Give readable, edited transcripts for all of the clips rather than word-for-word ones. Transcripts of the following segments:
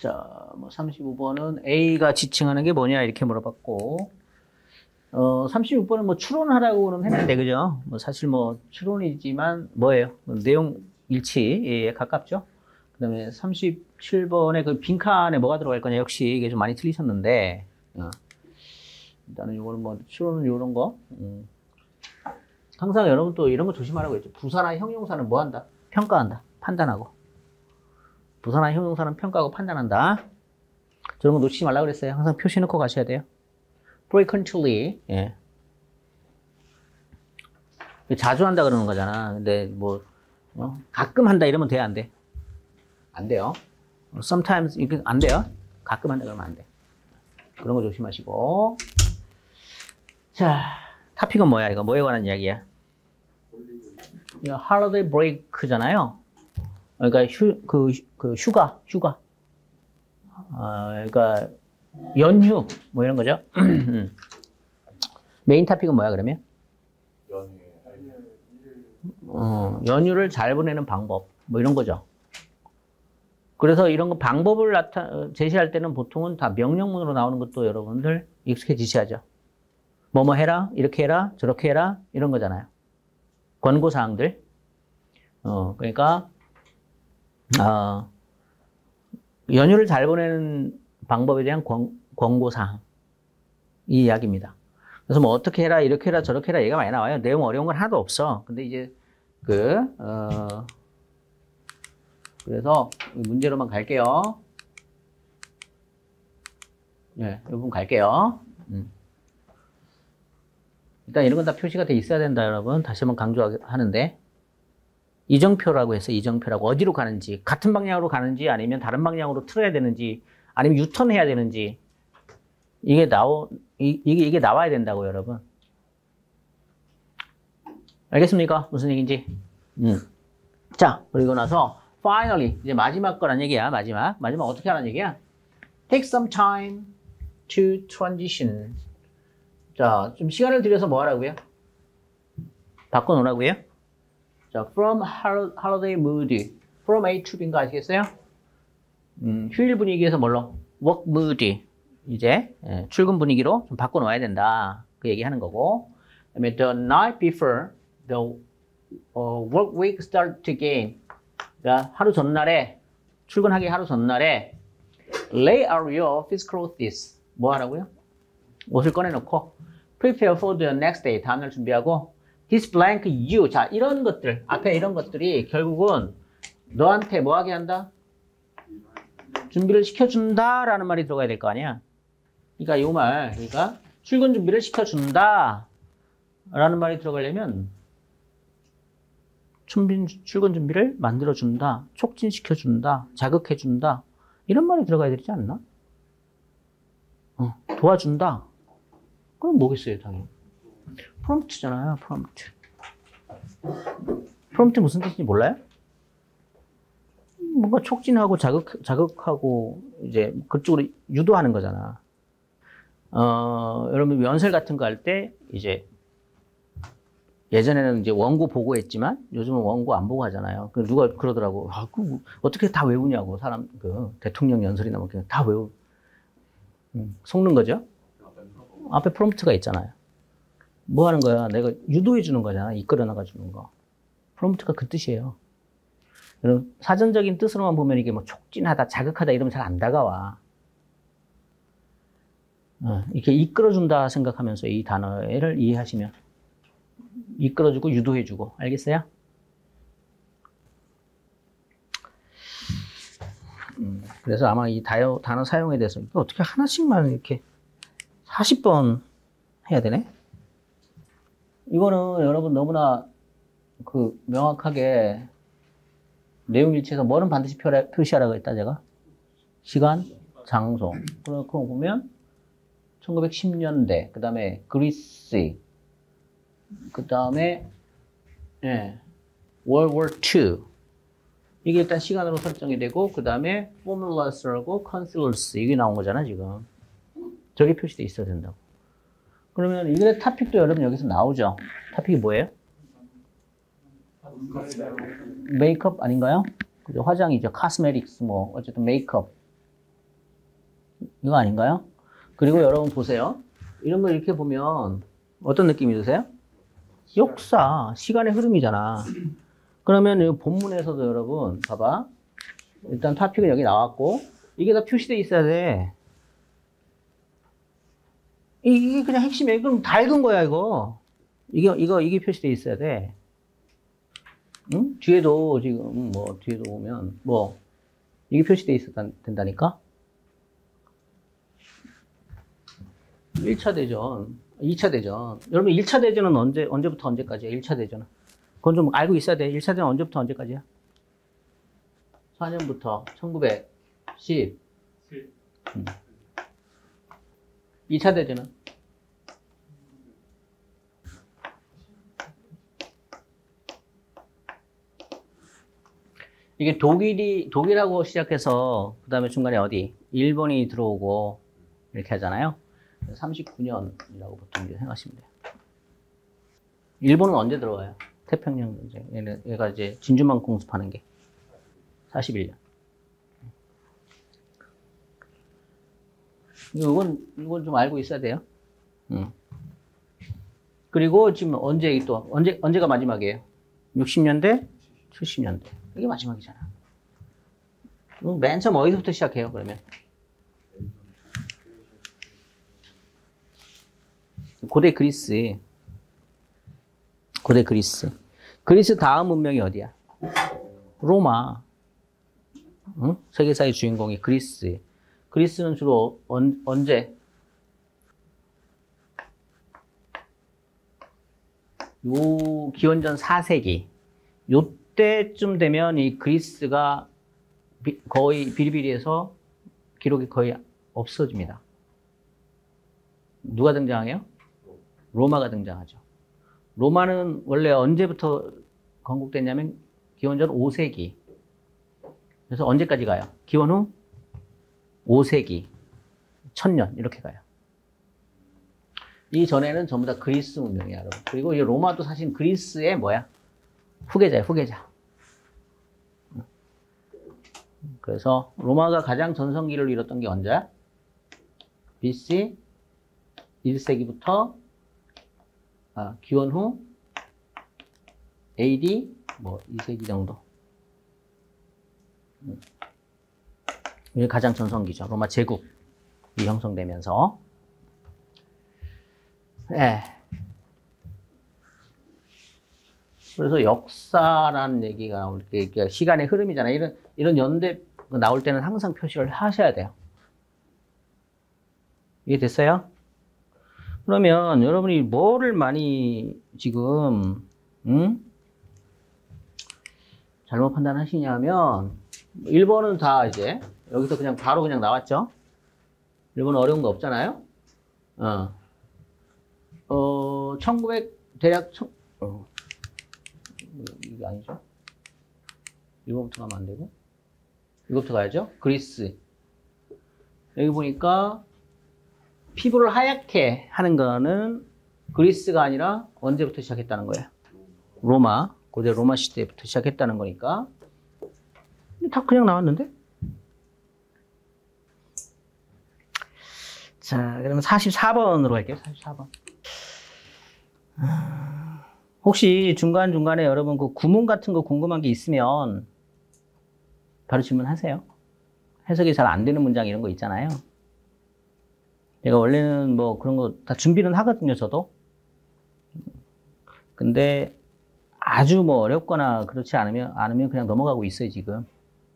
자, 뭐 35번은 A가 지칭하는 게 뭐냐 이렇게 물어봤고, 36번은 뭐 추론하라고는 했는데, 그죠? 뭐 사실 뭐 추론이지만 뭐예요? 뭐 내용 일치에 가깝죠? 그 다음에 37번에 그 빈칸에 뭐가 들어갈 거냐, 역시 이게 좀 많이 틀리셨는데, 일단은 이거는 뭐 추론은 이런 거. 항상 여러분 또 이런 거 조심하라고 했죠. 부사나 형용사는 뭐 한다? 평가한다. 판단하고. 부사나 형용사는 평가하고 판단한다. 저런 거 놓치지 말라고 그랬어요. 항상 표시 넣고 가셔야 돼요. frequently, 예. 자주 한다 그러는 거잖아. 근데 뭐, 가끔 한다 이러면 돼, 안 돼? 안 돼요. sometimes, 이게 안 돼요. 가끔 한다 그러면 안 돼. 그런 거 조심하시고. 자, 토픽은 뭐야, 이거? 뭐에 관한 이야기야? 이거 holiday break잖아요. 그러니까 휴가. 그러니까 연휴 뭐 이런 거죠. 메인 토픽은 뭐야 그러면? 연휴를 잘 보내는 방법 뭐 이런 거죠. 그래서 이런 거 방법을 제시할 때는 보통은 다 명령문으로 나오는 것도 여러분들 익숙해지셔야죠. 뭐뭐 해라, 이렇게 해라, 저렇게 해라 이런 거잖아요. 권고사항들. 그러니까 연휴를 잘 보내는 방법에 대한 권고사항 이 이야기입니다. 그래서 뭐 어떻게 해라, 이렇게 해라, 저렇게 해라 얘기가 많이 나와요. 내용 어려운 건 하나도 없어. 근데 이제 그래서 문제로만 갈게요. 네, 이 부분 갈게요. 일단 이런 건 다 표시가 돼 있어야 된다, 여러분. 다시 한번 강조하는데. 이정표라고 해서 이정표라고 어디로 가는지, 같은 방향으로 가는지 아니면 다른 방향으로 틀어야 되는지 아니면 유턴해야 되는지 이게 나와야 된다고, 여러분. 알겠습니까? 무슨 얘기인지. 자, 그리고 나서 finally 이제 마지막 거란 얘기야. 마지막 어떻게 하라는 얘기야? Take some time to transition. 자, 좀 시간을 들여서 뭐 하라고요? 바꿔놓으라고요? 자, from holiday mood, from A to B인 거 아시겠어요? 휴일 분위기에서 뭘로? work mood. 이제 출근 분위기로 좀 바꿔놓아야 된다. 그 얘기하는 거고. 그다음에 the night before the work week start again. 자, 하루 전날에 출근하기 하루 전날에 lay out your office clothes. 뭐 하라고요? 옷을 꺼내놓고 prepare for the next day. 다음날 준비하고 this blank you. 자, 이런 것들, 앞에 이런 것들이 결국은 너한테 뭐 하게 한다? 준비를 시켜준다라는 말이 들어가야 될 거 아니야? 그러니까 이 말, 그러니까 출근 준비를 시켜준다 라는 말이 들어가려면 출근 준비를 만들어준다, 촉진시켜준다, 자극해준다 이런 말이 들어가야 되지 않나? 도와준다. 그럼 뭐겠어요, 당연히? 프롬프트잖아요, 프롬프트. 프롬프트 무슨 뜻인지 몰라요? 뭔가 촉진하고 자극하고 이제 그쪽으로 유도하는 거잖아. 여러분 연설 같은 거 할 때 이제 예전에는 이제 원고 보고 했지만 요즘은 원고 안 보고 하잖아요. 그 누가 그러더라고. 어떻게 다 외우냐고. 사람 대통령 연설이나 뭐 그냥 다 속는 거죠. 앞에 프롬프트가 있잖아요. 뭐 하는 거야? 내가 유도해 주는 거잖아. 이끌어 나가 주는 거. 프롬프트가 그 뜻이에요. 여러분, 사전적인 뜻으로만 보면 이게 뭐 촉진하다, 자극하다 이러면 잘 안 다가와. 이렇게 이끌어준다 생각하면서 이 단어를 이해하시면 이끌어주고 유도해주고 알겠어요? 그래서 아마 이 단어 사용에 대해서 이거 어떻게 하나씩만 이렇게 40번 해야 되네? 이거는 여러분 너무나 명확하게 내용 일치해서 뭐는 반드시 표시하라고 했다, 제가? 시간, 장소. 그거 보면 1910년대, 그 다음에 그리스, 그 다음에 World War II. 이게 일단 시간으로 설정이 되고, 그 다음에 formulas하고 concealers 이게 나온 거잖아, 지금. 저게 표시돼 있어야 된다고. 그러면 이게 토픽도 여러분 여기서 나오죠? 토픽이 뭐예요? 메이크업 아닌가요? 그죠? 화장이죠. cosmetics, 뭐, 어쨌든 메이크업. 이거 아닌가요? 그리고 여러분 보세요. 이런 걸 이렇게 보면 어떤 느낌이 드세요? 역사, 시간의 흐름이잖아. 그러면 이 본문에서도 여러분 봐봐. 일단 토픽은 여기 나왔고 이게 다 표시돼 있어야 돼. 이게 그냥 핵심이에요. 그럼 다 읽은 거야 이거. 이게 표시돼 있어야 돼. 응? 뒤에도 지금 뭐 뒤에도 보면 뭐 이게 표시돼 있어야 된다니까. 1차 대전, 2차 대전. 여러분 1차 대전은 언제부터 언제까지야? 1차 대전은. 그건 좀 알고 있어야 돼. 1차 대전 언제부터 언제까지야? 4년부터 1910. 2차 대전은? 이게 독일하고 시작해서, 그 다음에 중간에 어디? 일본이 들어오고, 이렇게 하잖아요. 39년이라고 보통 이제 생각하시면 돼요. 일본은 언제 들어와요? 태평양 전쟁. 얘가 이제 진주만 공습하는 게 41년. 이건 좀 알고 있어야 돼요. 그리고 지금 언제가 마지막이에요? 60년대, 70년대. 이게 마지막이잖아. 맨 처음 어디서부터 시작해요, 그러면? 고대 그리스. 그리스 다음 문명이 어디야? 로마. 응? 세계사의 주인공이 그리스. 그리스는 주로 언제? 기원전 4세기. 요때쯤 되면 이 그리스가 거의 비리비리해서 기록이 거의 없어집니다. 누가 등장해요? 로마가 등장하죠. 로마는 원래 언제부터 건국됐냐면 기원전 5세기. 그래서 언제까지 가요? 기원 후 5세기, 1000년 이렇게 가요. 이 전에는 전부 다 그리스 문명이야, 여러분. 그리고 이 로마도 사실 그리스의 뭐야? 후계자예요, 후계자. 그래서 로마가 가장 전성기를 이뤘던 게 언제야? BC 1세기부터 기원 후 AD 뭐 2세기 정도. 이게 가장 전성기죠. 로마 제국이 형성되면서. 네. 그래서 역사라는 얘기가 나올 때 시간의 흐름이잖아요. 이런 연대 나올 때는 항상 표시를 하셔야 돼요. 이해 됐어요? 그러면 여러분이 뭐를 많이 지금 잘못 판단하시냐면 1번은 다 이제 여기서 그냥 바로 그냥 나왔죠. 1번은 어려운 거 없잖아요. 1900 대략 이게 아니죠. 1번부터 가면 안 되고 이거부터 가야죠. 그리스. 여기 보니까 피부를 하얗게 하는 거는 그리스가 아니라 언제부터 시작했다는 거예요? 로마, 고대 로마 시대부터 시작했다는 거니까 다 그냥 나왔는데? 자, 그러면 44번으로 갈게요. 44번. 혹시 중간중간에 여러분 그 구문 같은 거 궁금한 게 있으면 바로 질문하세요. 해석이 잘 안 되는 문장 이런 거 있잖아요. 제가 원래는 뭐 그런 거 다 준비는 하거든요, 저도. 근데 아주 뭐 어렵거나 그렇지 않으면 그냥 넘어가고 있어요, 지금.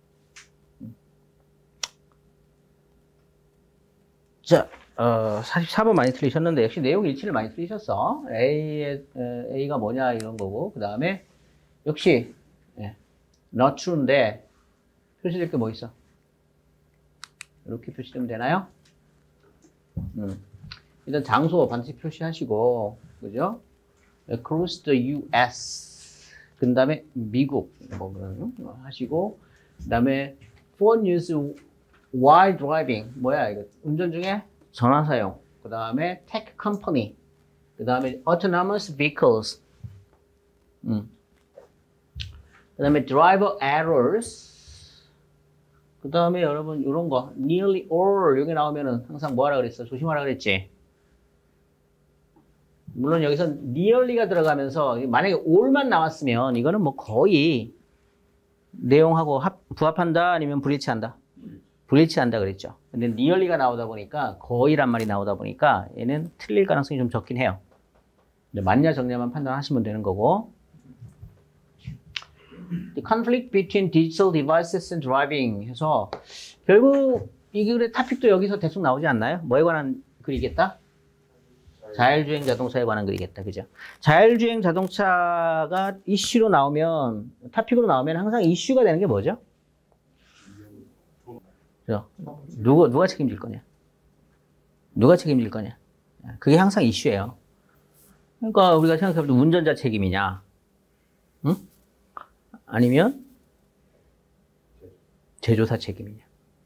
자, 44번 많이 틀리셨는데, 역시 내용 일치를 많이 틀리셨어. A가 뭐냐, 이런 거고. 그 다음에, 역시, not true인데, 표시될 게 뭐 있어? 이렇게 표시되면 되나요? 일단 장소 반드시 표시하시고, 그죠? Across the US. 그 다음에 미국, 뭐, 하시고, 그 다음에 phone use while driving. 뭐야, 이거? 운전 중에 전화 사용. 그 다음에 tech company. 그 다음에 autonomous vehicles. 그 다음에 driver errors. 그 다음에 여러분, 요런 거, nearly all, 여기 나오면은 항상 뭐 하라 그랬어? 조심하라 그랬지? 물론 여기서 nearly가 들어가면서, 만약에 all만 나왔으면, 이거는 뭐 거의 내용하고 부합한다, 아니면 불일치한다? 불일치한다 그랬죠. 근데 nearly가 나오다 보니까, 거의란 말이 나오다 보니까, 얘는 틀릴 가능성이 좀 적긴 해요. 맞냐, 적냐만 판단하시면 되는 거고. The conflict between digital devices and driving 해서 결국 이 글의 토픽도 여기서 대충 나오지 않나요? 뭐에 관한 글이겠다? 자율주행 자동차에 관한 글이겠다. 그죠? 자율주행 자동차가 이슈로 나오면, 토픽으로 나오면 항상 이슈가 되는 게 뭐죠? 그죠? 누가 책임질 거냐? 누가 책임질 거냐? 그게 항상 이슈예요. 그러니까 우리가 생각해볼 때 운전자 책임이냐? 응? 아니면 제조사 책임이냐.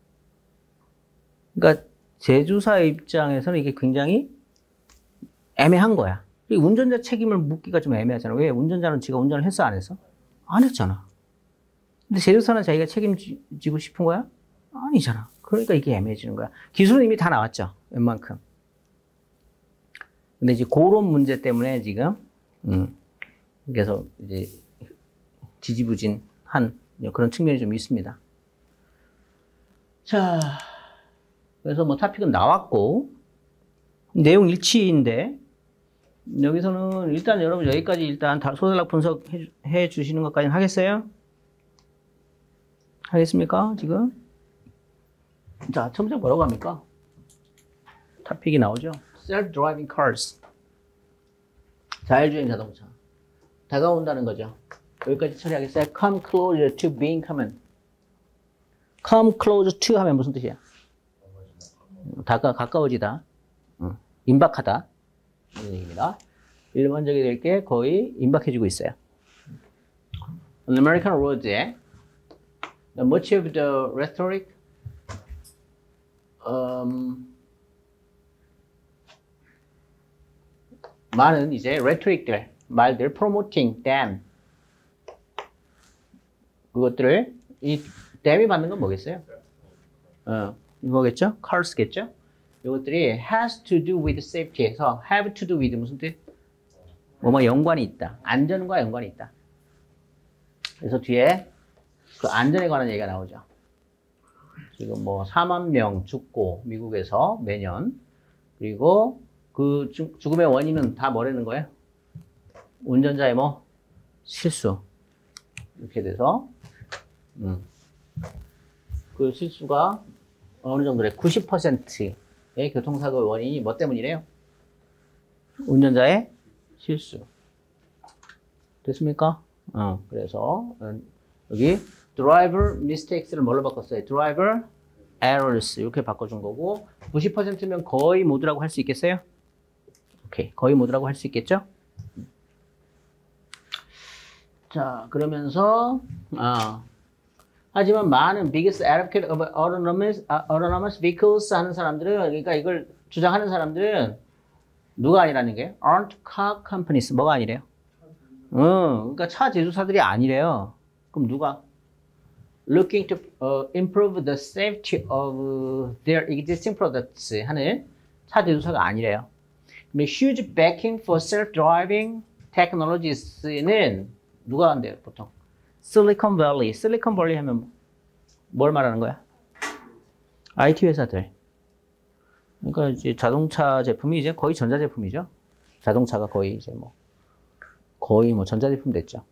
그러니까 제조사 입장에서는 이게 굉장히 애매한 거야. 운전자 책임을 묻기가 좀 애매하잖아. 왜? 운전자는 지가 운전을 했어, 안 했어? 안 했잖아. 근데 제조사는 자기가 책임지고 싶은 거야? 아니잖아. 그러니까 이게 애매해지는 거야. 기술은 이미 다 나왔죠. 웬만큼. 근데 이제 그런 문제 때문에 지금 그래서 이제 지지부진한 그런 측면이 좀 있습니다. 자, 그래서 뭐 토픽은 나왔고 내용 일치인데 여기서는 일단 여러분 여기까지 일단 다 소설락 분석해 주시는 것까지는 하겠어요? 하겠습니까? 지금? 자, 처음부터 뭐라고 합니까? 토픽이 나오죠. Self-driving cars. 자율주행 자동차. 다가온다는 거죠. 여기까지 처리하겠어요? Come closer to being common. Come closer to 하면 무슨 뜻이야? 가까워지다. 임박하다. 이런 얘기입니다. 일반적이 될 게 거의 임박해지고 있어요. On American roads에 much of the rhetoric 많은 이제 rhetoric들, 말들 promoting them 그것들을 이 dam이 받는 건 뭐겠어요? 이거겠죠? cars겠죠? 이것들이 has to do with safety에서 have to do with 무슨 뜻? 뭐뭐 연관이 있다. 안전과 연관이 있다. 그래서 뒤에 그 안전에 관한 얘기가 나오죠. 지금 뭐 4만 명 죽고 미국에서 매년 그리고 그 죽음의 원인은 다 뭐라는 거예요? 운전자의 뭐 실수 이렇게 돼서 그 실수가 어느 정도래? 90%의 교통사고의 원인이 뭐 때문이래요? 운전자의 실수. 됐습니까? 그래서 여기 driver mistakes를 뭘로 바꿨어요? driver errors 이렇게 바꿔준 거고 90%면 거의 모두라고 할 수 있겠어요? 오케이, 거의 모두라고 할 수 있겠죠? 자, 그러면서 하지만 많은 biggest advocate of autonomous vehicles 하는 사람들은 그러니까 이걸 주장하는 사람들은 누가 아니라는 게 aren't car companies 뭐가 아니래요? 그러니까 차 제조사들이 아니래요. 그럼 누가? Looking to improve the safety of their existing products 하는 차 제조사가 아니래요. 근데 huge backing for self-driving technologies는 누가 한대요, 보통? 실리콘밸리 하면 뭘 말하는 거야? IT 회사들. 그러니까 이제 자동차 제품이 이제 거의 전자제품이죠. 자동차가 거의 이제 거의 전자제품 됐죠.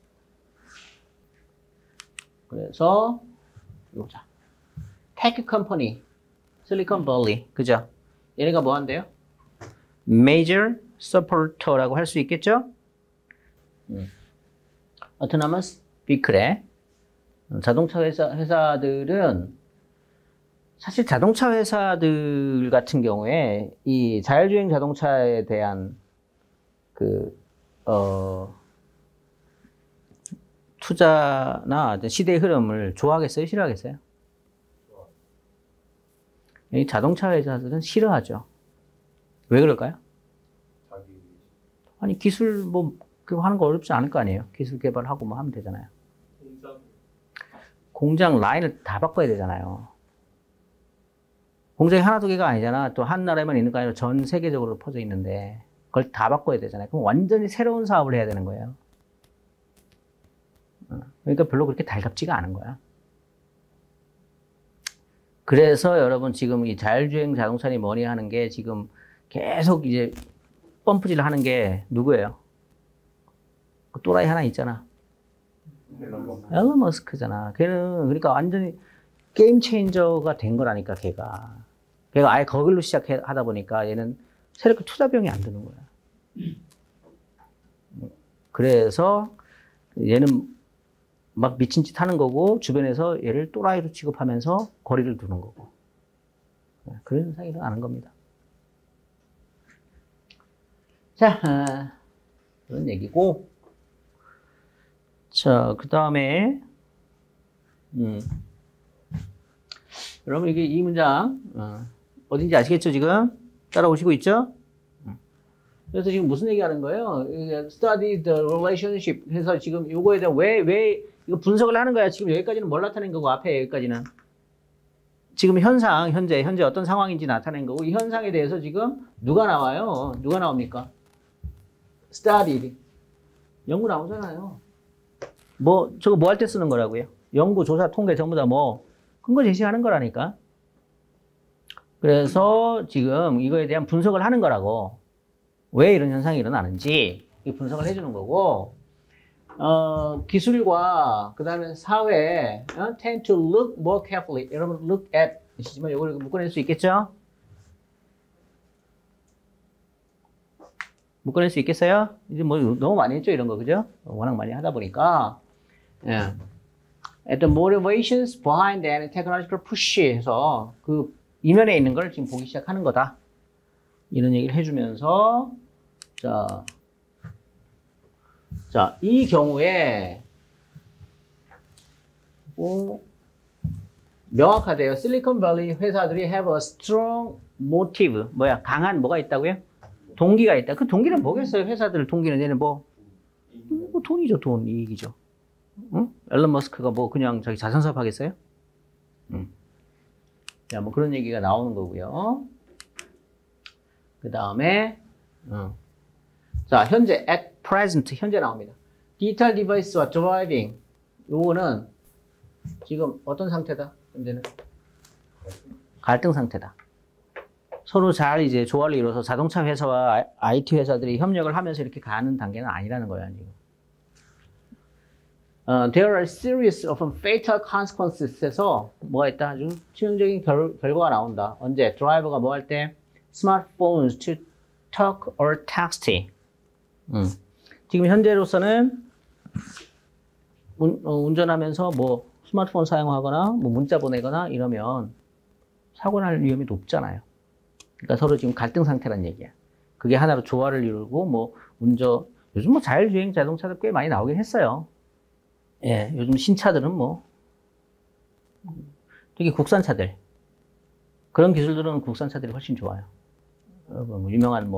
그래서 보자. 테크 컴퍼니, 실리콘밸리, 그죠? 얘네가 뭐 한대요? Major supporter라고 할 수 있겠죠? autonomous vehicle에 자동차 회사들은 사실 자동차 회사들 같은 경우에 이 자율주행 자동차에 대한 투자나 시대의 흐름을 좋아하겠어요? 싫어하겠어요? 이 자동차 회사들은 싫어하죠. 왜 그럴까요? 아니 기술 그거 하는 거 어렵지 않을 거 아니에요. 기술 개발하고 하면 되잖아요. 공장 라인을 다 바꿔야 되잖아요. 공장이 하나 두 개가 아니잖아. 또 한 나라에만 있는 거 아니라 전 세계적으로 퍼져 있는데 그걸 다 바꿔야 되잖아요. 그럼 완전히 새로운 사업을 해야 되는 거예요. 그러니까 별로 그렇게 달갑지가 않은 거야. 그래서 여러분 지금 이 자율주행 자동차니 뭐니 하는 게 지금 계속 이제 펌프질 하는 게 누구예요? 그 또라이 하나 있잖아. 앨런 머스크잖아. 걔는 그러니까 완전히 게임 체인저가 된 거라니까 걔가 아예 거길로 시작하다 보니까 얘는 세력의 투자비용이 안 드는 거야. 그래서 얘는 막 미친 짓 하는 거고 주변에서 얘를 또라이로 취급하면서 거리를 두는 거고 그런 현상이 일어나는 겁니다. 자, 그런 얘기고 자, 그 다음에 여러분 이게 이 문장 어딘지 아시겠죠 지금? 따라오시고 있죠? 그래서 지금 무슨 얘기하는 거예요? Study the relationship 해서 지금 요거에 대한 왜 이거 분석을 하는 거야. 지금 여기까지는 뭘 나타낸 거고 앞에 여기까지는 지금 현재 어떤 상황인지 나타낸 거고 이 현상에 대해서 지금 누가 나와요? 누가 나옵니까? Study 연구 나오잖아요. 저거 뭐 할 때 쓰는 거라고요? 연구, 조사, 통계 전부 다 근거 제시하는 거라니까. 그래서 지금 이거에 대한 분석을 하는 거라고. 왜 이런 현상이 일어나는지 이 분석을 해주는 거고, 기술과 그 다음에 사회, tend to look more carefully. 여러분, look at 이시지만 이걸 묶어낼 수 있겠죠? 묶어낼 수 있겠어요? 이제 너무 많이 했죠, 이런 거, 그죠? 워낙 많이 하다 보니까. 예. At the motivations behind that technological push 해서 그 이면에 있는 걸 지금 보기 시작하는 거다. 이런 얘기를 해주면서, 자, 이 경우에, 명확하대요. 실리콘밸리 회사들이 have a strong motive. 강한 뭐가 있다고요? 동기가 있다. 그 동기는 뭐겠어요? 회사들 동기는 얘는 돈이죠, 돈, 이익이죠. 응? 앨런 머스크가 그냥 자기 자선사업 하겠어요? 자, 그런 얘기가 나오는 거고요. 그 다음에, 자, 현재, at present, 현재 나옵니다. 디지털 디바이스와 드라이빙, 요거는 지금 어떤 상태다? 현재는 갈등 상태다. 서로 잘 이제 조화를 이뤄서 자동차 회사와 IT 회사들이 협력을 하면서 이렇게 가는 단계는 아니라는 거야, 지금. There are a series of fatal consequences 해서 뭐가 있다? 아주 치명적인 결과가 나온다. 언제? 드라이버가 뭐 할 때? Smartphones to talk or text. 지금 현재로서는 운전하면서 스마트폰 사용하거나 문자 보내거나 이러면 사고 날 위험이 높잖아요. 그러니까 서로 지금 갈등 상태란 얘기야. 그게 하나로 조화를 이루고 요즘 자율주행 자동차들 꽤 많이 나오긴 했어요. 예, 요즘 신차들은 특히 국산차들. 그런 기술들은 국산차들이 훨씬 좋아요. 유명한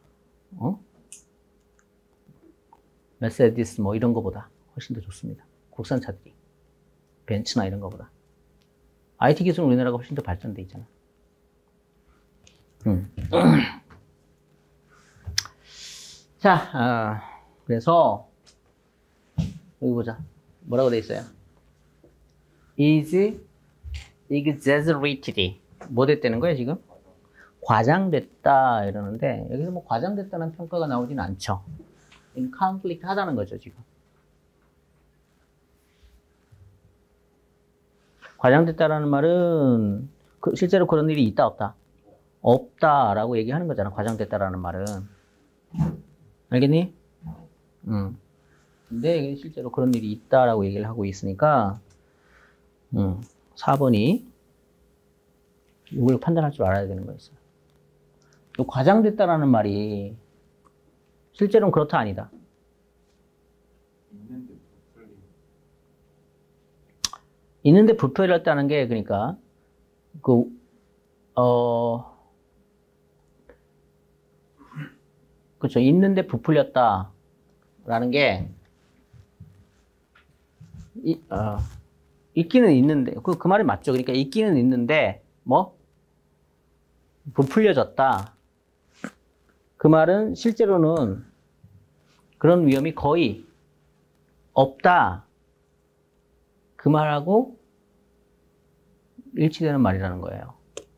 메세디스 이런 거보다 훨씬 더 좋습니다. 국산차들이. 벤츠나 이런 거보다. IT 기술은 우리나라가 훨씬 더 발전돼 있잖아. 자, 그래서 여기 보자. 뭐라고 돼 있어요? is exaggerated. 뭐 됐다는 거야, 지금? 과장됐다 이러는데 여기서 과장됐다는 평가가 나오진 않죠. conflict 하다는 거죠, 지금. 과장됐다라는 말은 실제로 그런 일이 있다, 없다? 없다라고 얘기하는 거잖아, 과장됐다라는 말은. 알겠니? 근데 실제로 그런 일이 있다라고 얘기를 하고 있으니까 4번이 이걸 판단할 줄 알아야 되는 거였어요. 과장됐다라는 말이 실제로는 그렇다 아니다. 있는데 부풀렸다는 게 그러니까 그렇죠. 있는데 부풀렸다라는 게 있기는 있는데 그 말이 맞죠. 그러니까 있기는 있는데 부풀려졌다. 그 말은 실제로는 그런 위험이 거의 없다. 그 말하고 일치되는 말이라는 거예요.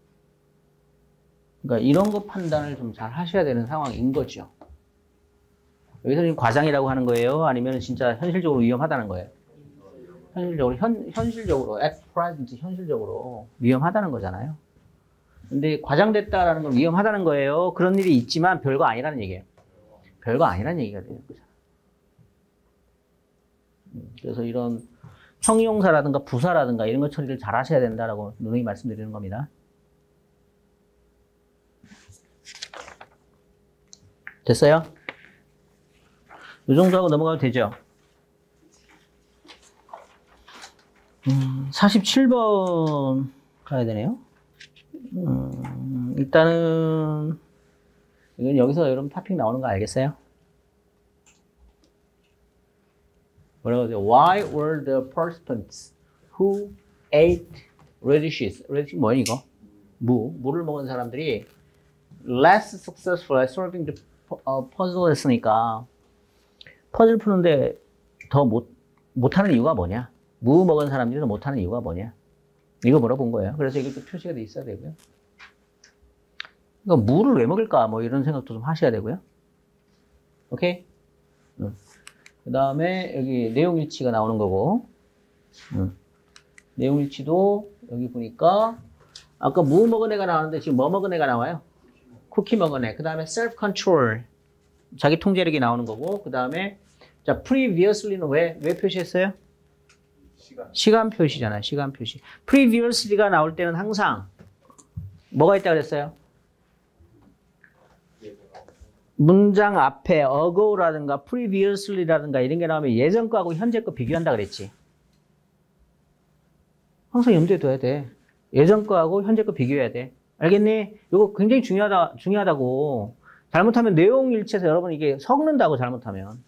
그러니까 이런 거 판단을 좀 잘 하셔야 되는 상황인 거죠. 여기서 지금 과장이라고 하는 거예요? 아니면 진짜 현실적으로 위험하다는 거예요? 현실적으로, at present, 현실적으로 위험하다는 거잖아요. 근데 과장됐다라는 건 위험하다는 거예요. 그런 일이 있지만 별거 아니라는 얘기예요. 별거 아니라는 얘기가 되는 거잖아요. 그래서 이런 형용사라든가 부사라든가 이런 것 처리를 잘 하셔야 된다라고 누누이 말씀드리는 겁니다. 됐어요? 이 정도 하고 넘어가도 되죠? 47번 가야 되네요. 일단은 이건 여기서 여러분 토픽 나오는 거 알겠어요? 뭐라고 하죠? Why were the participants who ate radishes? radish 뭐야 이거? 무를 먹은 사람들이 less successful at solving the puzzle 했으니까 퍼즐 푸는데 더 못하는 이유가 뭐냐? 무 먹은 사람들이 더 못하는 이유가 뭐냐? 이거 물어본 거예요. 그래서 이게 또 표시가 돼 있어야 되고요. 그러니까 무를 왜 먹을까? 뭐 이런 생각도 좀 하셔야 되고요. 오케이? 그 다음에 여기 내용일치가 나오는 거고, 내용일치도 여기 보니까 아까 무 먹은 애가 나왔는데 지금 뭐 먹은 애가 나와요? 쿠키 먹은 애. 그 다음에 self-control, 자기 통제력이 나오는 거고, 그 다음에 자 previously는 왜 표시했어요? 시간 표시잖아요. 시간 표시. previously가 나올 때는 항상 뭐가 있다고 그랬어요? 문장 앞에 ago라든가 previously라든가 이런 게 나오면 예전 거하고 현재 거 비교한다 그랬지. 항상 염두에 둬야 돼. 예전 거하고 현재 거 비교해야 돼. 알겠니? 이거 굉장히 중요하다고. 잘못하면 내용 일치해서 여러분 이게 섞는다고 잘못하면.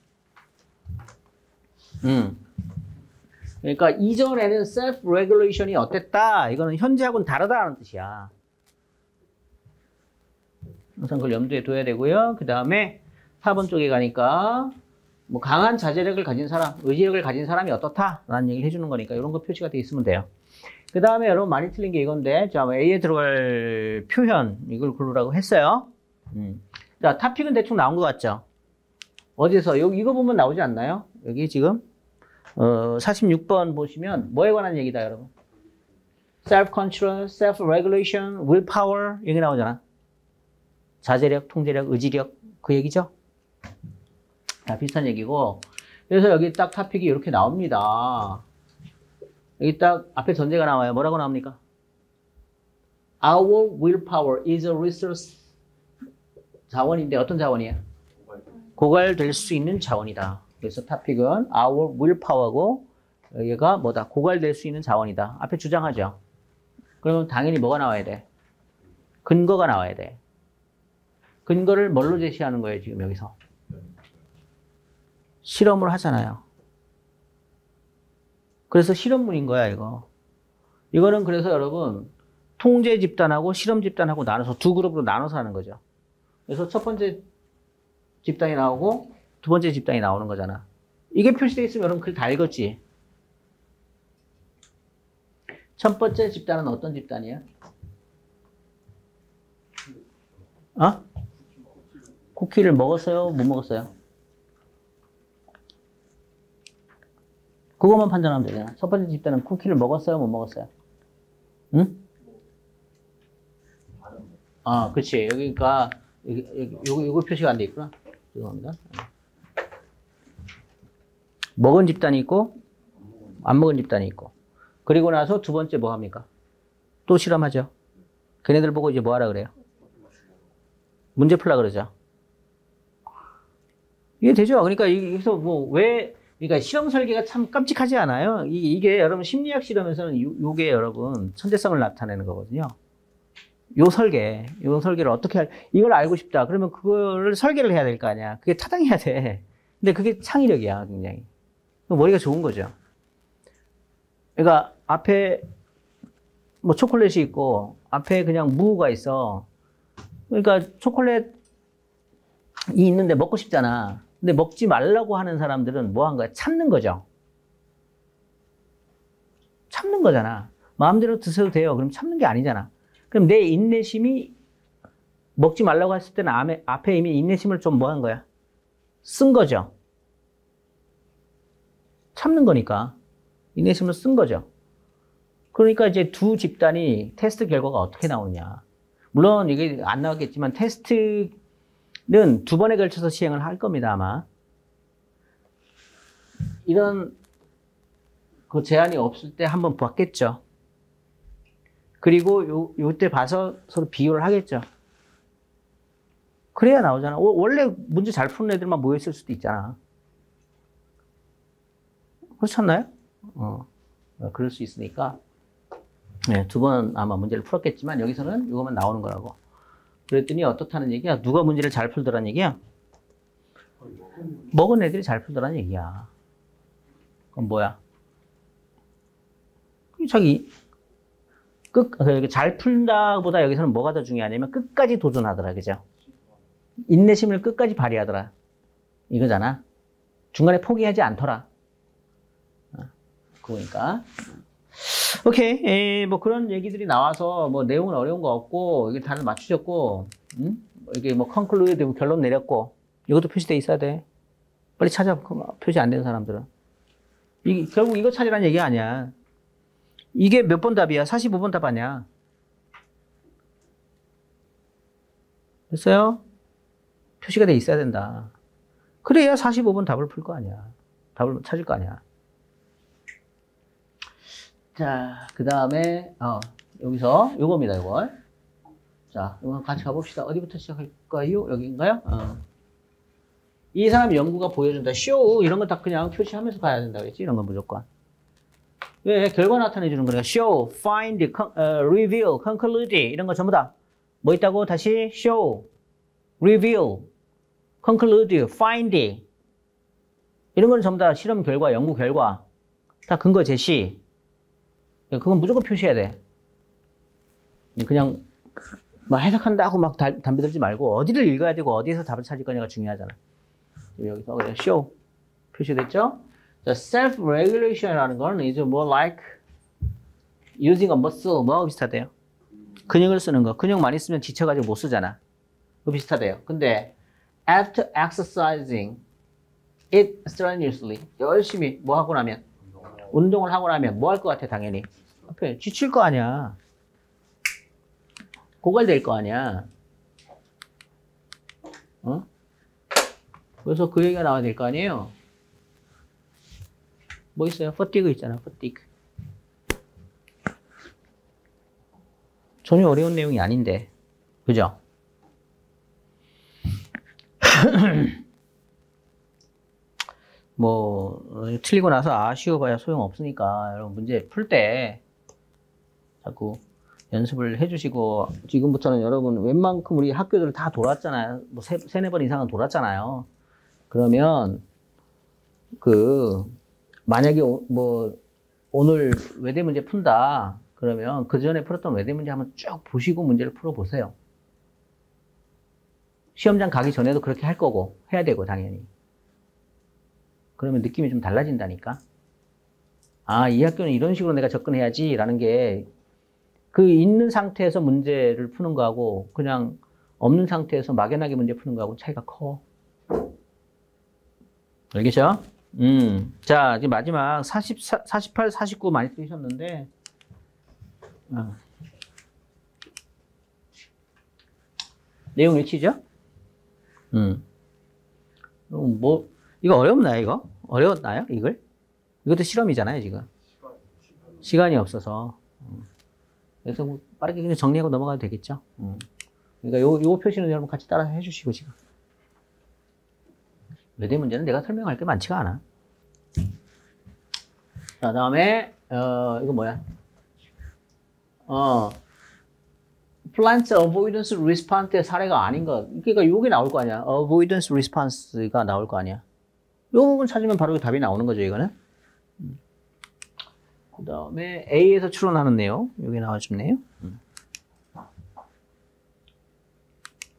그러니까 이전에는 self-regulation이 어땠다. 이거는 현재하고는 다르다는 뜻이야. 항상 그걸 염두에 둬야 되고요. 그 다음에 4번 쪽에 가니까 뭐 강한 자제력을 가진 사람, 의지력을 가진 사람이 어떻다라는 얘기를 해주는 거니까 이런 거 표시가 돼 있으면 돼요. 그 다음에 여러분 많이 틀린 게 이건데, 자, A에 들어갈 표현 이걸 고르라고 했어요. 자, 토픽은 대충 나온 것 같죠? 어디서 이거 보면 나오지 않나요? 여기 지금 46번 보시면 뭐에 관한 얘기다, 여러분? self-control, self-regulation, willpower 이게 나오잖아. 자제력, 통제력, 의지력 그 얘기죠? 자, 비슷한 얘기고. 그래서 여기 딱 토픽이 이렇게 나옵니다. 여기 딱 앞에 전제가 나와요. 뭐라고 나옵니까? Our willpower is a resource. 자원인데 어떤 자원이에요? 고갈될 수 있는 자원이다. 그래서 토픽은 Our willpower고 여기가 뭐다? 고갈될 수 있는 자원이다. 앞에 주장하죠. 그러면 당연히 뭐가 나와야 돼? 근거가 나와야 돼. 근거를 뭘로 제시하는 거예요, 지금 여기서? 실험을 하잖아요. 그래서 실험문인 거야, 이거. 이거는 그래서 여러분, 통제 집단하고 실험 집단하고 나눠서 두 그룹으로 나눠서 하는 거죠. 그래서 첫 번째 집단이 나오고 두 번째 집단이 나오는 거잖아. 이게 표시되어 있으면 여러분 글 다 읽었지? 첫 번째 집단은 어떤 집단이야? 어? 쿠키를 먹었어요? 못 먹었어요? 그것만 판단하면 되잖아. 첫 번째 집단은 쿠키를 먹었어요? 못 먹었어요? 응? 아, 그치. 여기가, 요거 표시가 안 돼 있구나. 죄송합니다. 먹은 집단이 있고, 안 먹은 집단이 있고. 그리고 나서 두 번째 뭐 합니까? 또 실험하죠. 걔네들 보고 이제 뭐 하라 그래요? 문제 풀라 그러죠. 이게 되죠. 그러니까 여기서 뭐 그러니까 실험 설계가 참 깜찍하지 않아요? 이게 여러분 심리학 실험에서는 요게 여러분 천재성을 나타내는 거거든요. 요 설계를 어떻게 이걸 알고 싶다. 그러면 그거를 설계를 해야 될 거 아니야. 그게 타당해야 돼. 근데 그게 창의력이야, 굉장히. 머리가 좋은 거죠. 그러니까 앞에 뭐 초콜릿이 있고 앞에 그냥 무가 있어. 그러니까 초콜릿이 있는데 먹고 싶잖아. 근데 먹지 말라고 하는 사람들은 뭐 한 거야? 참는 거죠. 참는 거잖아. 마음대로 드셔도 돼요. 그럼 참는 게 아니잖아. 그럼 내 인내심이 먹지 말라고 했을 때는 앞에 이미 인내심을 좀 뭐 한 거야? 쓴 거죠. 참는 거니까. 인내심을 쓴 거죠. 그러니까 이제 두 집단이 테스트 결과가 어떻게 나오냐. 물론 이게 안 나왔겠지만 테스트는 두 번에 걸쳐서 시행을 할 겁니다, 아마. 이런 그 제한이 없을 때 한번 봤겠죠. 그리고 요때 봐서 서로 비교를 하겠죠. 그래야 나오잖아. 원래 문제 잘 푸는 애들만 모여있을 수도 있잖아. 그렇지 않나요? 그럴 수 있으니까. 네, 두 번 아마 문제를 풀었겠지만 여기서는 이것만 나오는 거라고. 그랬더니 어떻다는 얘기야? 누가 문제를 잘 풀더란 얘기야? 먹은 애들이 잘 풀더란 얘기야. 그럼 뭐야? 자기 잘 풀다보다 여기서는 뭐가 더 중요하냐면 끝까지 도전하더라, 그죠? 인내심을 끝까지 발휘하더라. 이거잖아. 중간에 포기하지 않더라. 그거니까. 오케이. 뭐 그런 얘기들이 나와서 뭐 내용은 어려운 거 없고, 이게 다들 맞추셨고, 이게 뭐 conclude 결론 내렸고, 이것도 표시돼 있어야 돼. 빨리 찾아. 표시 안 되는 사람들은. 결국 이거 찾으라는 얘기 아니야. 이게 몇 번 답이야? 45번 답 아니야. 됐어요? 표시가 돼 있어야 된다. 그래야 45번 답을 풀 거 아니야. 답을 찾을 거 아니야. 자, 그 다음에, 여기서 요겁니다, 요거. 자, 이거 같이 가봅시다. 어디부터 시작할까요? 여기인가요? 이 사람 연구가 보여준다. show, 이런 거 다 그냥 표시하면서 가야 된다. 그랬지? 이런 건 무조건. 왜? 결과 나타내주는 거니까. show, find, reveal, conclude. 이런 거 전부 다. 뭐 있다고? 다시 show, reveal, conclude, find. 이런 거는 전부 다 실험 결과, 연구 결과. 다 근거 제시. 그건 무조건 표시해야 돼. 그냥 막 해석한다고 막 담배 들지 말고 어디를 읽어야 되고 어디에서 답을 찾을 거냐가 중요하잖아. 여기서 그냥 show 표시됐죠? self-regulation이라는 거는 is more like using a muscle. 뭐하고 비슷하대요? 근육을 쓰는 거. 근육 많이 쓰면 지쳐가지고 못 쓰잖아. 그거 비슷하대요. 근데 after exercising it strenuously, 열심히 뭐 하고 나면, 운동을 하고 나면 뭐 할 것 같아? 당연히 앞에 지칠 거 아니야. 고갈될 거 아니야. 그래서 그 얘기가 나와야 될 거 아니에요. 뭐 있어요? fatigue 있잖아. fatigue. 전혀 어려운 내용이 아닌데, 그죠? 뭐 틀리고 나서 아쉬워봐야 소용없으니까 여러분 문제 풀 때 자꾸 연습을 해주시고, 지금부터는 여러분 웬만큼 우리 학교들을 다 돌았잖아요. 뭐 세네 번 이상은 돌았잖아요. 그러면 만약에 뭐 오늘 외대 문제 푼다 그러면 그 전에 풀었던 외대 문제 한번 쭉 보시고 문제를 풀어보세요. 시험장 가기 전에도 그렇게 할 거고 해야 되고 당연히. 그러면 느낌이 좀 달라진다니까. 아, 이 학교는 이런 식으로 내가 접근해야지 라는 게 그 있는 상태에서 문제를 푸는 거하고 그냥 없는 상태에서 막연하게 문제 푸는 거하고 차이가 커. 알겠죠? 자, 이제 마지막 48, 49 많이 쓰셨는데 내용 일치죠? 뭐 이거 어렵나요, 이거? 어려웠나요, 이걸? 이것도 실험이잖아요, 지금. 시간이 없어서. 그래서 뭐 빠르게 그냥 정리하고 넘어가도 되겠죠? 그러니까 요 표시는 여러분 같이 따라 해주시고, 지금. 외대 문제는 내가 설명할 게 많지가 않아. 자, 다음에, 이거 뭐야? Plant avoidance response의 사례가 아닌 것. 그러니까 요게 나올 거 아니야. avoidance response가 나올 거 아니야. 요 부분 찾으면 바로 답이 나오는 거죠, 이거는. 그 다음에 A에서 추론하는 내용. 여기 나와주네요.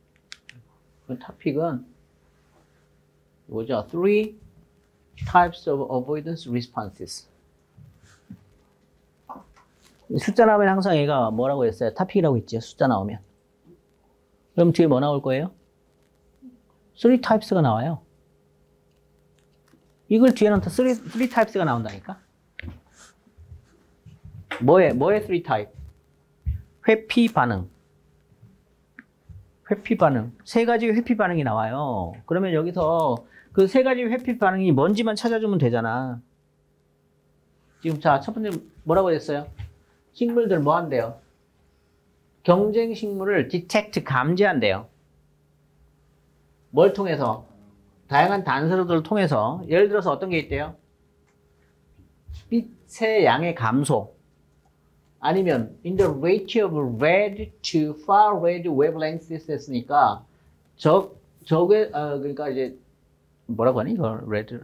그 토픽은 뭐죠? Three types of avoidance responses. 숫자 나오면 항상 얘가 뭐라고 했어요? 토픽이라고 했죠. 숫자 나오면. 그럼 뒤에 뭐 나올 거예요? Three types가 나와요. 이걸 뒤에는 또 three types가 나온다니까. 뭐의 three type? 회피 반응. 회피 반응. 세 가지 회피 반응이 나와요. 그러면 여기서 그 세 가지 회피 반응이 뭔지만 찾아주면 되잖아. 지금 자, 첫 번째 뭐라고 했어요? 식물들 뭐 한대요? 경쟁 식물을 detect, 감지한대요. 뭘 통해서? 다양한 단서들을 통해서. 예를 들어서 어떤 게 있대요? 빛의 양의 감소. 아니면 in the ratio of red to far red wavelengths 했으니까 적의 그러니까 이제 뭐라고 하니 이거 red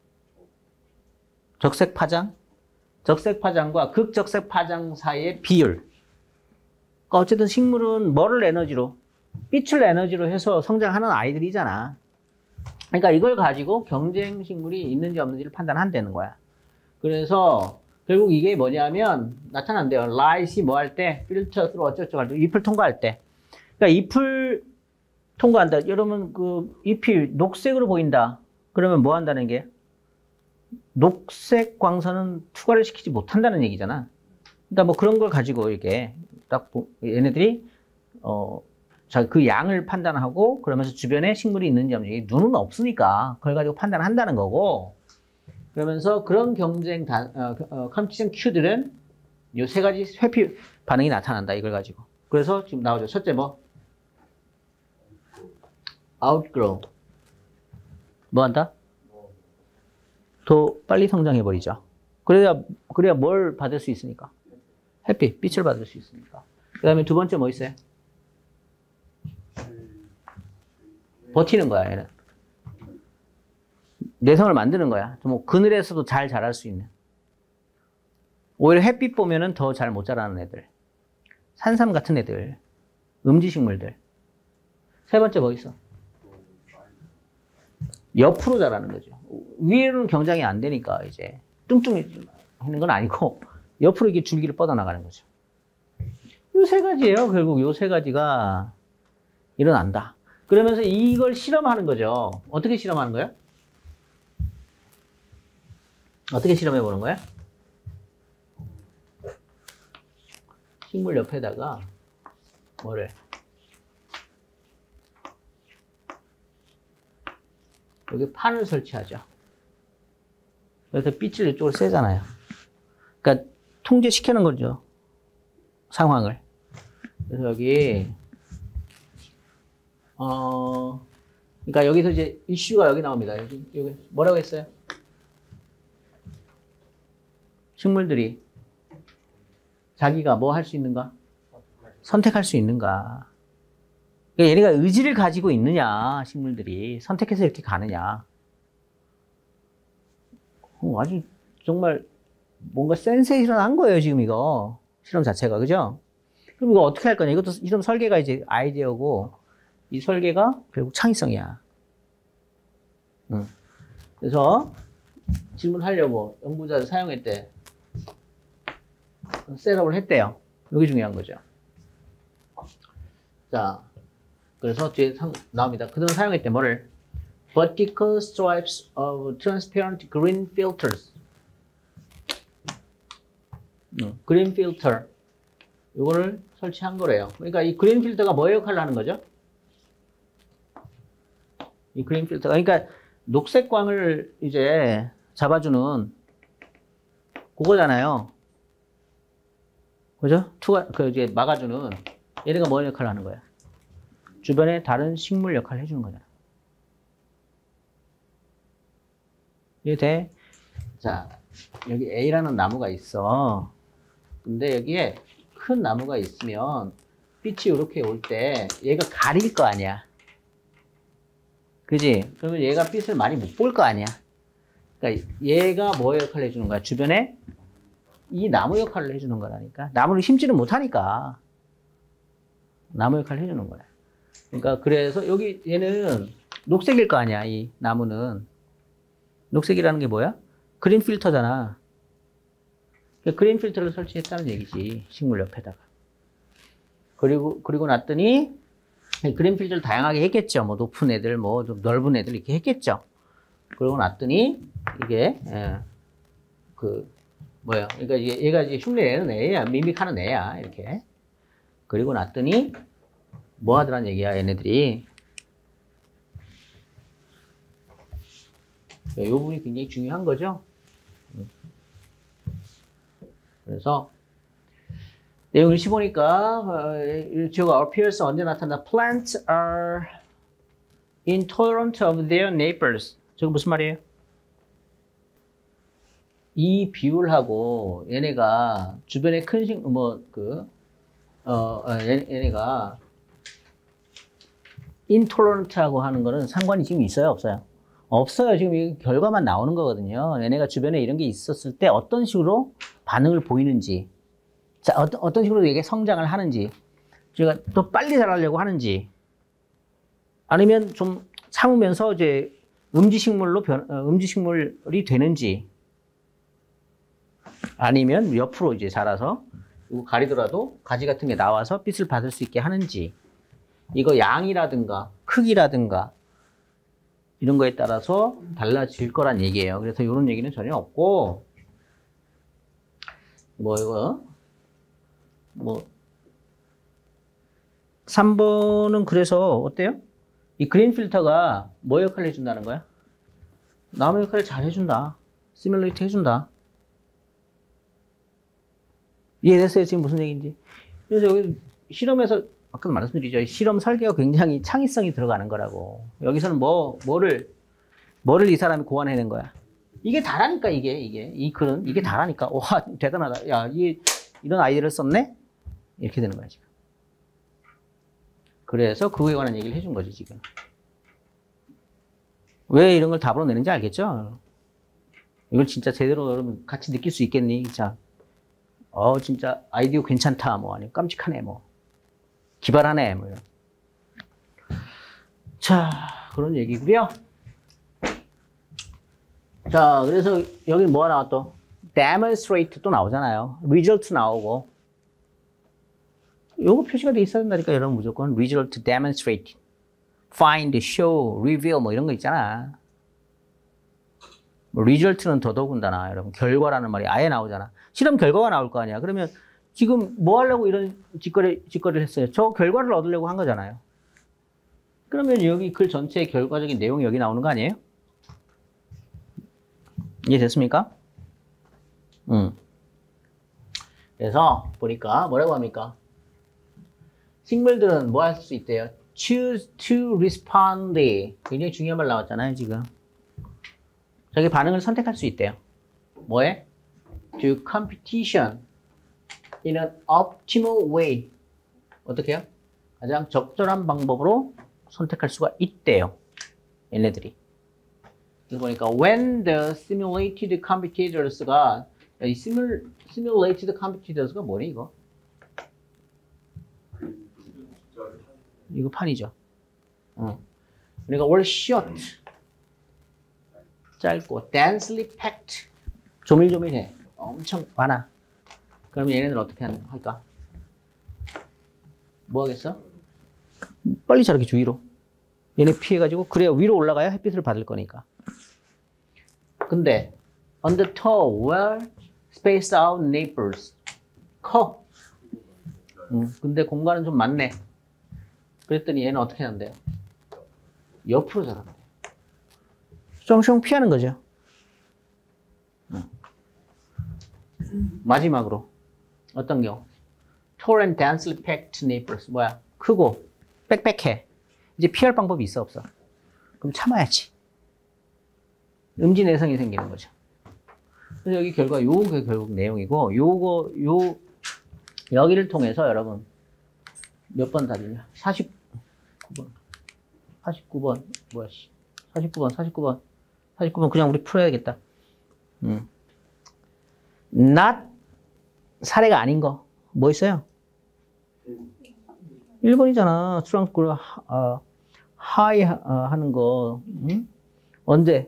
적색 파장, 적색 파장과 극적색 파장 사이의 비율. 그러니까 어쨌든 식물은 뭐를 에너지로, 빛을 에너지로 해서 성장하는 아이들이잖아. 그러니까 이걸 가지고 경쟁 식물이 있는지 없는지를 판단한다는 거야. 그래서 결국 이게 뭐냐면 나타난대요. light이 뭐 할 때, 필터로 어쩌고저쩌고 할 때, 잎을 통과할 때. 그러니까 잎을 통과한다. 여러분 그 잎이 녹색으로 보인다. 그러면 뭐 한다는 게? 녹색 광선은 투과를 시키지 못한다는 얘기잖아. 그러니까 뭐 그런 걸 가지고 이렇게 딱 얘네들이 자, 그 양을 판단하고 그러면서 주변에 식물이 있는지 없는지 눈은 없으니까 그걸 가지고 판단한다는 거고. 그러면서 그런 경쟁 컴피티션 큐들은 이 세 가지 회피 반응이 나타난다. 이걸 가지고. 그래서 지금 나오죠. 첫째 뭐? outgrow. 뭐 한다? 더 빨리 성장해버리죠. 그래야 뭘 받을 수 있으니까? 햇빛, 빛을 받을 수 있으니까. 그 다음에 두 번째 뭐 있어요? 버티는 거야, 얘는. 내성을 만드는 거야. 뭐 그늘에서도 잘 자랄 수 있는. 오히려 햇빛 보면은 더 잘 못 자라는 애들. 산삼 같은 애들. 음지식물들. 세 번째 뭐 있어? 옆으로 자라는 거죠. 위로는 경장이 안 되니까 이제 뚱뚱이 하는 건 아니고 옆으로 이게 줄기를 뻗어나가는 거죠. 이 세 가지예요. 결국 이 세 가지가 일어난다. 그러면서 이걸 실험하는 거죠. 어떻게 실험하는 거예요? 어떻게 실험해 보는 거야? 식물 옆에다가 뭐를 여기 판을 설치하죠. 그래서 빛을 이쪽으로 쐬잖아요. 그러니까 통제시키는 거죠. 상황을. 그래서 여기 그러니까 여기서 이제 이슈가 여기 나옵니다. 여기 뭐라고 했어요? 식물들이 자기가 뭐 할 수 있는가? 선택할 수 있는가? 그러니까 얘네가 의지를 가지고 있느냐, 식물들이. 선택해서 이렇게 가느냐. 아주 정말 뭔가 센세이션한 거예요, 지금 이거. 실험 자체가, 그죠? 그럼 이거 어떻게 할 거냐? 이것도 실험 설계가 이제 아이디어고, 이 설계가 결국 창의성이야. 그래서 질문하려고 연구자들 사용했대. 셋업을 했대요. 이게 중요한 거죠. 자, 그래서 뒤에 나옵니다. 그동안 사용했대. 뭐를? Vertical stripes of transparent green filters. green filter. 이거를 설치한 거래요. 그러니까 이 green 필터가 뭐의 역할을 하는 거죠? 이 green 필터가, 그러니까 녹색 광을 이제 잡아주는 그거잖아요. 그죠? 이제 막아주는 얘네가 뭐 역할을 하는 거야? 주변에 다른 식물 역할을 해주는 거잖아. 이해? 자, 여기 A라는 나무가 있어. 근데 여기에 큰 나무가 있으면 빛이 이렇게 올 때 얘가 가릴 거 아니야. 그지? 그러면 얘가 빛을 많이 못 볼 거 아니야. 그러니까 얘가 뭐 역할을 해주는 거야? 주변에 이 나무 역할을 해주는 거라니까. 나무를 심지는 못하니까 나무 역할을 해주는 거야. 그러니까 그래서 여기 얘는 녹색일 거 아니야, 이 나무는. 녹색이라는 게 뭐야? 그린 필터잖아. 그린 필터를 설치했다는 얘기지, 식물 옆에다가. 그리고 났더니 그린 필터를 다양하게 했겠죠. 뭐 높은 애들, 뭐 좀 넓은 애들 이렇게 했겠죠. 그러고 났더니 이게 그러니까 얘가 이제 흉내내는 애야, 미믹하는 애야, 이렇게. 그리고 났더니 뭐 하더란 얘기야, 얘네들이. 이 부분이 굉장히 중요한 거죠. 그래서 내용을 씹어보니까 지어가 appears 언제 나타나? Plants are intolerant of their neighbors. 저거 무슨 말이에요? 이 비율하고 얘네가 주변에 큰 얘네가 intolerant하고 하는 거는 상관이 지금 있어요, 없어요? 없어요. 지금 이 결과만 나오는 거거든요. 얘네가 주변에 이런 게 있었을 때 어떤 식으로 반응을 보이는지, 자, 어떤 식으로 이게 성장을 하는지, 제가 더 빨리 자라려고 하는지, 아니면 좀 참으면서 이제 음지식물이 되는지, 아니면 옆으로 이제 자라서 이거 가리더라도 가지 같은 게 나와서 빛을 받을 수 있게 하는지, 이거 양이라든가 크기라든가 이런 거에 따라서 달라질 거란 얘기예요. 그래서 이런 얘기는 전혀 없고, 3번은 그래서 어때요? 이 그린 필터가 뭐 역할을 해준다는 거야? 나무 역할을 잘 해준다. 시뮬레이트 해준다. 이해됐어요? 지금 무슨 얘기인지. 그래서 여기 실험에서 아까 말씀드리죠. 실험 설계가 굉장히 창의성이 들어가는 거라고. 여기서는 뭐를 이 사람이 고안해낸 거야. 이게 다라니까, 이 글은. 이게 다라니까. 와, 대단하다. 야, 이런 아이디어를 썼네? 이렇게 되는 거야, 지금. 그래서 그거에 관한 얘기를 해준 거지, 지금. 왜 이런 걸 답으로 내는지 알겠죠? 이걸 진짜 제대로 여러분 같이 느낄 수 있겠니? 자, 진짜 아이디어 괜찮다. 뭐, 아니면 깜찍하네. 뭐, 기발하네. 뭐, 이런. 자, 그런 얘기고요. 자, 그래서 여기 뭐가 나와 또? demonstrate 또 나오잖아요. result 나오고. 요거 표시가 돼 있어야 된다니까, 여러분 무조건. result, demonstrate, find, show, reveal 뭐 이런 거 있잖아. 뭐 result는 더더군다나, 여러분. 결과라는 말이 아예 나오잖아. 실험 결과가 나올 거 아니야. 그러면 지금 뭐 하려고 이런 짓거리를 했어요? 저 결과를 얻으려고 한 거잖아요. 그러면 여기 글 전체의 결과적인 내용이 여기 나오는 거 아니에요? 이해됐습니까? 그래서 보니까 뭐라고 합니까? 식물들은 뭐 할 수 있대요? Choose to respond. 굉장히 중요한 말 나왔잖아요, 지금. 자기 반응을 선택할 수 있대요. 뭐에? To competition in an optimal way. 어떻게 해요? 가장 적절한 방법으로 선택할 수가 있대요. 얘네들이. 그래서 보니까 when the simulated competitors가 이 simulated competitors가 뭐니 이거? 이거 판이죠. 그러니까 were short 짧고 densely packed 조밀조밀해. 엄청 많아. 그러면 얘네들 어떻게 할까? 뭐 하겠어? 빨리 자라게 주위로. 얘네 피해가지고 그래야 위로 올라가야 햇빛을 받을 거니까. 근데 on the tall, well spaced out neighbors 커. 근데 공간은 좀 많네. 그랬더니 얘는 어떻게 하는데요? 옆으로 자란대. 숑숑 피하는 거죠. 마지막으로 어떤 경우? Tall and densely packed neighbors 뭐야? 크고 빽빽해. 이제 피할 방법이 있어 없어? 그럼 참아야지. 음지내성이 생기는 거죠. 그래서 여기 결과 요게 결국 내용이고 여기를 통해서 여러분 몇 번 답이냐? 49번 뭐야? 49번 그냥 우리 풀어야겠다. not 사례가 아닌 거 뭐 있어요? 1번이잖아. strong, high 하는 거. 응? 언제?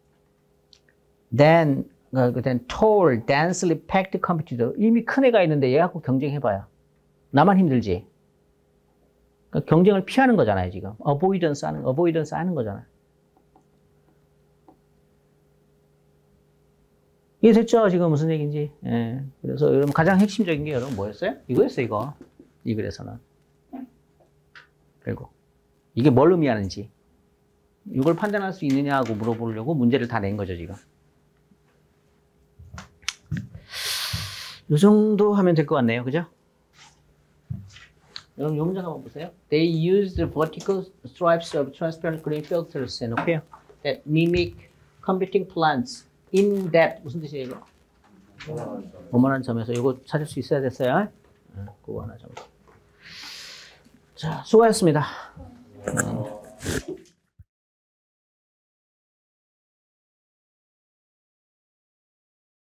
then tall, densely packed competitor. 이미 큰 애가 있는데 얘하고 경쟁해봐요. 나만 힘들지. 그러니까 경쟁을 피하는 거잖아요, 지금. avoidance 하는 거잖아요. 이해됐죠? 지금 무슨 얘기인지. 예. 그래서 여러분 가장 핵심적인 게 여러분 뭐였어요? 이거였어요, 이거. 이 글에서는. 결국. 이게 뭘 의미하는지. 이걸 판단할 수 있느냐고 물어보려고 문제를 다 낸 거죠, 지금. 이 정도 하면 될 것 같네요. 그죠? 여러분, 이 문장 한번 보세요. They used vertical stripes of transparent green filters 해놓고요. That mimic competing plants in that 무슨 뜻이에요, 이거? 오만한 점에서 이거 찾을 수 있어야 됐어요. 그거 하나 좀. 자, 수고하셨습니다.